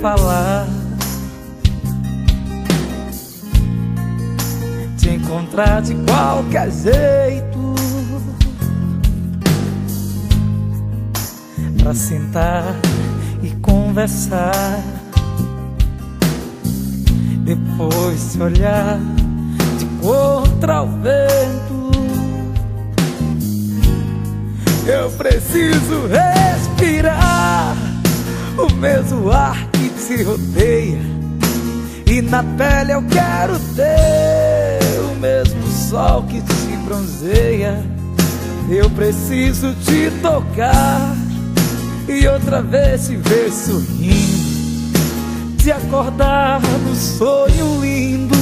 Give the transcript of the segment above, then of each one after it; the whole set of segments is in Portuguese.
falar, te encontrar de qualquer jeito, pra sentar e conversar, depois se olhar de contra o vento. Eu preciso respirar o mesmo ar que te rodeia, e na pele eu quero ter o mesmo sol que te bronzeia. Eu preciso te tocar e outra vez te ver sorrindo, te acordar num sonho lindo.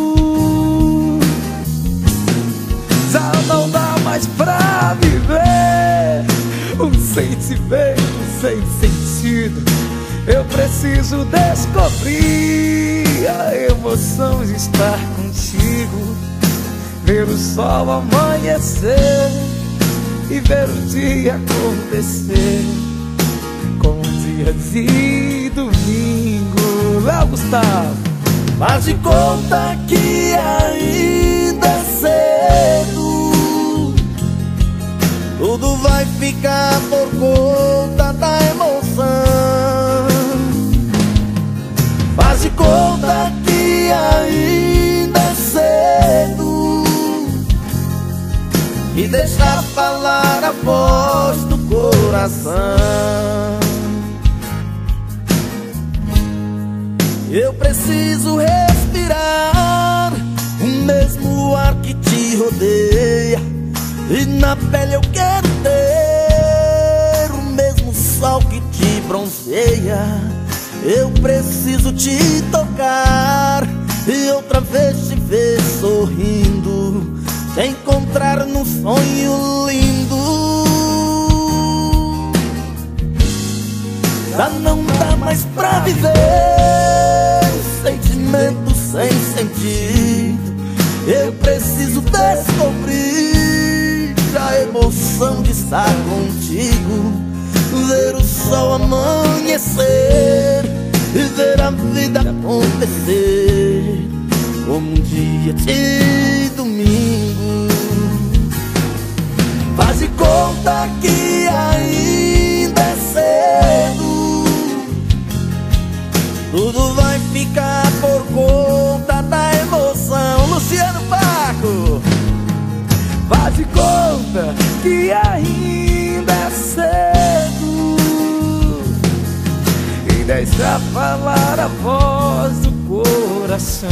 Já não dá mais pra viver um sentimento sem sentido. Eu preciso descobrir a emoção de estar contigo, ver o sol amanhecer e ver o dia acontecer, como um dia de domingo. Léo Gustavo. Faz de conta que ainda é cedo, tudo vai ficar por conta da emoção. Faz de conta que ainda é cedo e deixa falar a voz do coração. Eu preciso respirar o mesmo ar que te rodeia, e na pele eu quero ter o mesmo sol que te bronzeia. Eu preciso te tocar e outra vez te ver sorrindo, te encontrar num sonho lindo. Já não dá mais pra viver sentimento sem sentido. Eu preciso descobrir a emoção de estar contigo, ver o sol amanhecer e ver a vida acontecer, como um dia de domingo. Faz de conta que ainda é cedo, tudo vai ficar por conta da emoção. Luciano Paco. Faz de conta que ainda é cedo e deixa falar a voz do coração.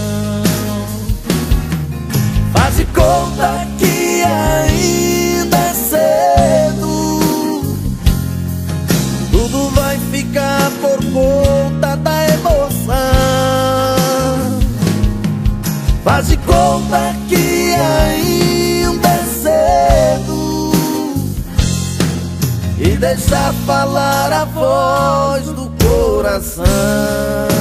Faz de conta que ainda é cedo, tudo vai ficar por conta da emoção. Faz de conta que ainda é cedo e deixa falar a voz do coração.